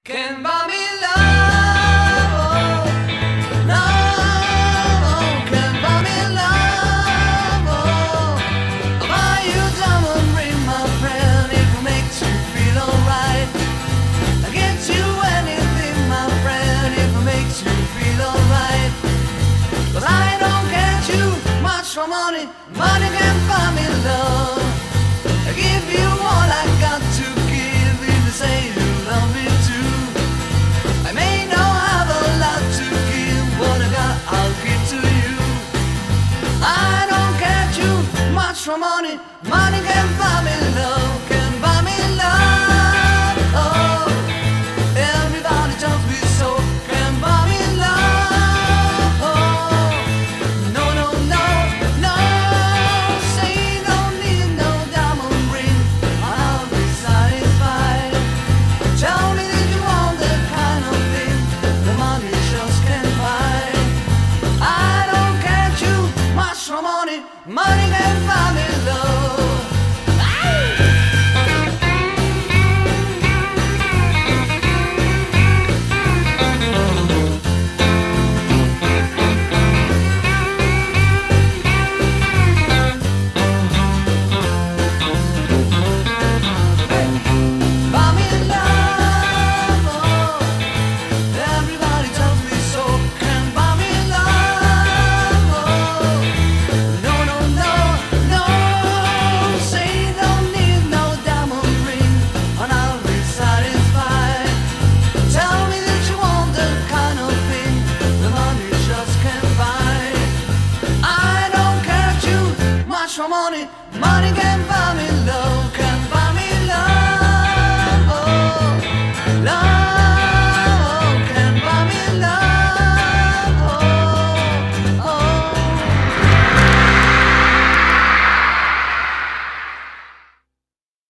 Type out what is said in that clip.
Can buy me love, no, can buy me love, I'll buy you a diamond ring, my friend, if it makes you feel alright. I'll get you anything, my friend, if it makes you feel alright. But I don't care too much for money, money can buy me love. I give you all I got to give, if you say you love me too. I may not have a lot to give, what I got I'll give to you. I don't care too much for money, money can buy me love, can buy me love. Oh, everybody tells me so, can buy me love. Oh, no, no, no, no, say you don't need no diamond ring, I'll be satisfied. Tell me that you want the kind of thing the money just can't buy. I don't care too much for money, money can buy me love. Buy me love, oh, everybody tells me so, can buy me love, oh, no, no, no, no, say you don't need no diamond ring, and I'll be satisfied. Tell me that you want the kind of thing the money just can't buy. I don't care too much for money, money